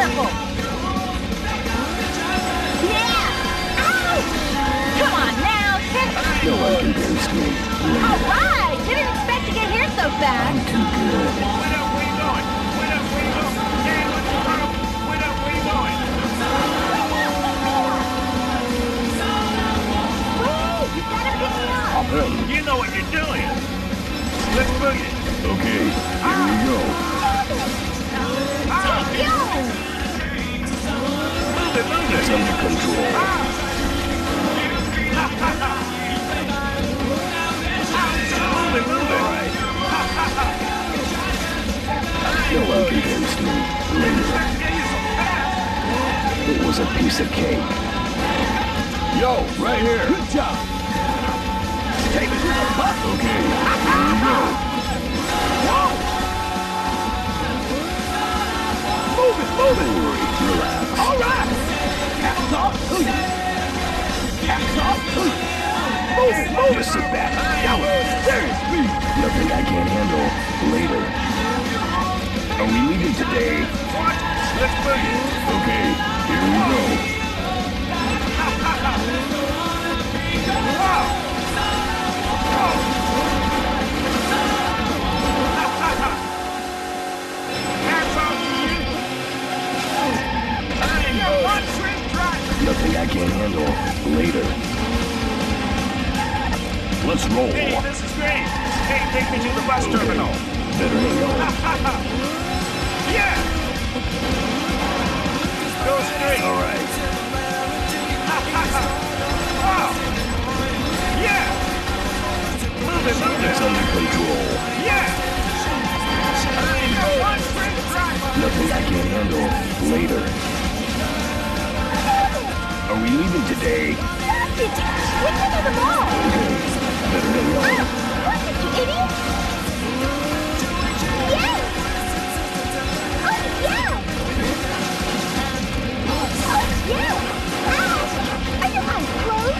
careful! Yeah! Ow! Come on now, No one can boost me. Alright! Didn't expect to get here so fast! I'm too good. Wait up, where you going? Wait up, where you going? Hey, what's the problem? Wait up, where you going? Wait! You gotta pick me up! Hop in. You know what you're doing. Let's boogie. Okay, here we go. Hey, yo! Move it, move It's it. under control. Move it, move it. All right. No one can boost me. Later. It was a piece of cake. Yo, right here. Good job. Take it to the butt. Okay, here we go. Whoa! Move it, move it. Don't worry, relax. All right. Hats off. Hats off. Move it, move it. Just sit back. That was serious. Nothing I can't handle. Later. Are we leaving today? What? Let's boogie. Okay, here we go. Wow! Hats off to you. I'm your one-trick driver. Nothing I can't handle. Later. Let's roll. Hey, this is great. Hey, take me to the bus terminal. Better hang on. Yeah! Go straight. All right. Wow! Yeah! Move it, move It's it. under control. Yeah! I'm your one-trick driver. Nothing I can't handle. Later. Are we leaving today? Did you? Which end of the ball? Okay. Better hang on. What did you idiot? Yes! Oh, yeah! Oh, yeah! Ow! Are your eyes closed?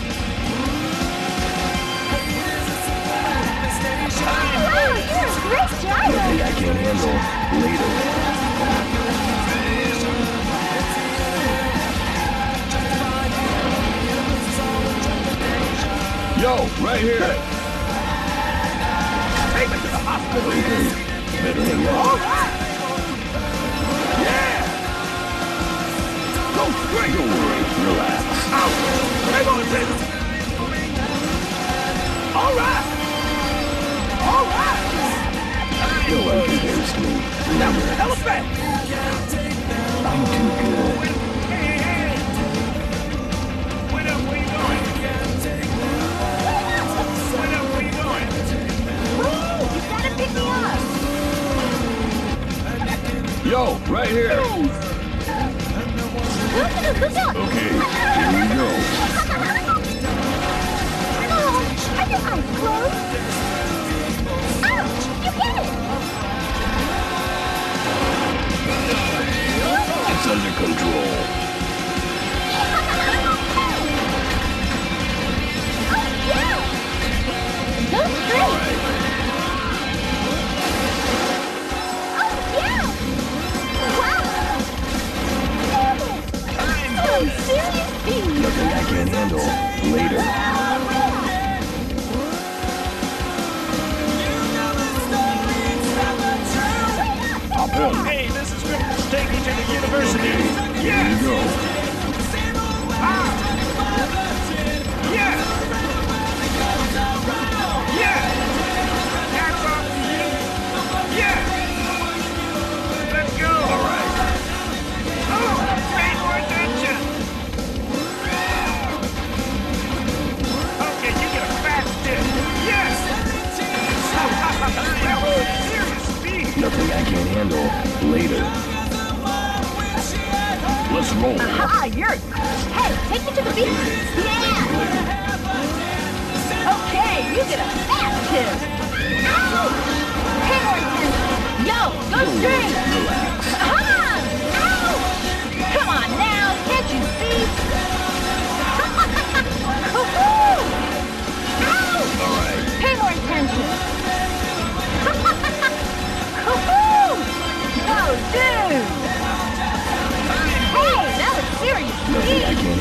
Wow, you're a great driver! Nothing I can't handle. Later. Yo, right here. Take me to the hospital. Okay. Better hang on. All right! Yeah! Go straight. Don't worry. Relax. Out! Hang on, baby. All right! All right! No one can boost me. That was an elephant! I'm too good. Hey, hey! Wait up, where you going? Wait up, where you going? Wait, you gotta pick me up! Yo, right here. Look up! Okay, here we go. Oh, are your eyes closed? Ouch! You get it! It's under control. Oh, yeah! Go straight! Oh, yeah! Wow! Oh, serious speed! Nothing I can't handle. Later. Hop in. Hey, this is Rick. Take me to the university. Okay, here we go. Ah! Yeah! Yeah! Hats off to you. Yeah! Let's go. All right. Oh, pay more attention. Okay, you get a fast tip. Yes! That was serious speed. Nothing I can't handle. Later. Let's roll. Aha, you're... Hey, take me to the beach! Yeah! Okay, you get a fast tip! Ow! Pay more attention! Yo, go straight! Relax. Ah! Ow! Come on now, can't you see? Woohoo! Ow! All right. Pay more attention! Woohoo! Oh, dude!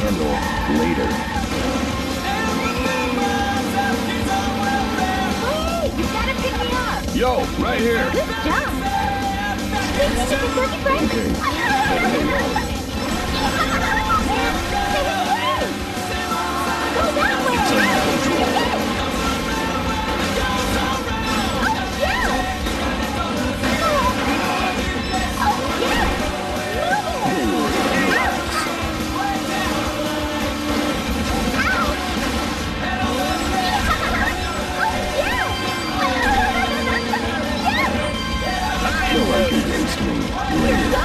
handle later. Hey, you gotta pick me up. Yo, right here. Good job. Think you can turkey break? Okay. Better hurry up. Go that way. It's under control. No one can taste me later.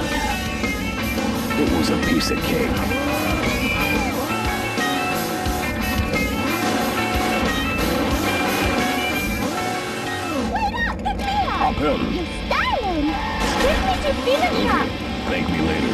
It was a piece of cake. Hop in. You're styling. Take me to Fever Shop. Thank me later.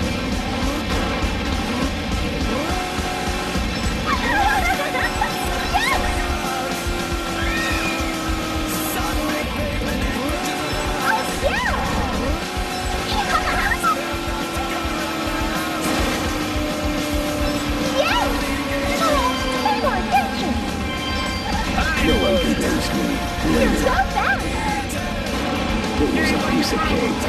No one can taste me later. It was a piece of cake.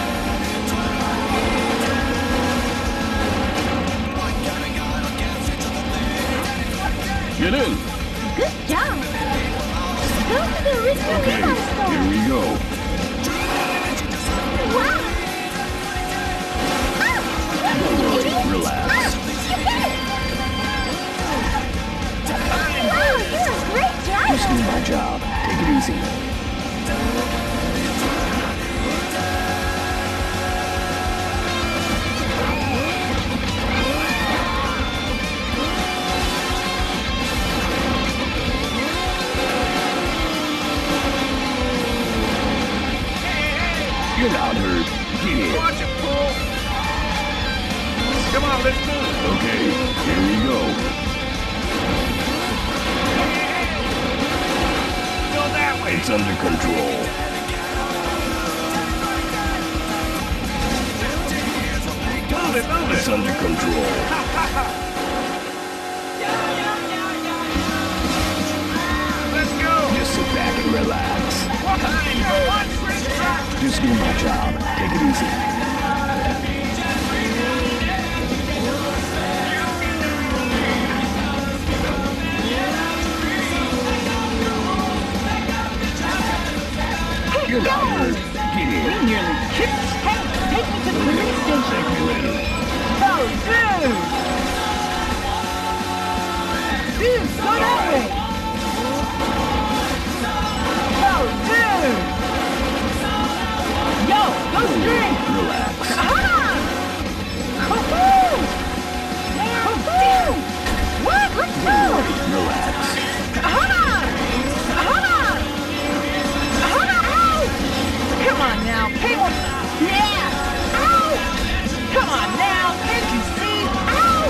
Get in. Good job. Go to the Rico Okay, here we go. Wow. Don't worry, relax. Wow, you're a great driver. Just do my job. Take it easy. You're not hurt. Get in. Watch it, fool. Come on, let's move. Okay, here we go. Go that way. It's under control. Move it, move It's it. under control. Let's go. Just sit back and relax. Time for one quick shot. Just do my job. Take it easy. You're not hurt. Get in. Nearly kicked. Hey, take me to the police station. Thank you later. Oh, dude. Dude, go that way. Oh, dude. Yo, go straight. Relax. What? Let's go! Relax. Come on now, pay more. Yeah! Ow! Come on now, can't you see? Ow!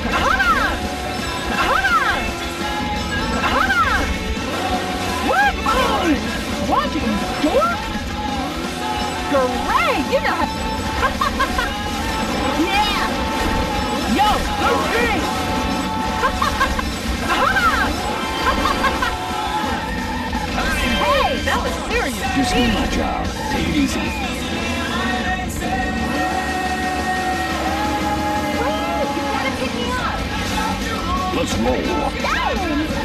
What? Oh! Watching door? Great! You know how... Yeah! Yo, go straight! Hey, that was serious. Just do my job. Take it easy. Wait, you gotta pick me up. Let's roll. Styling!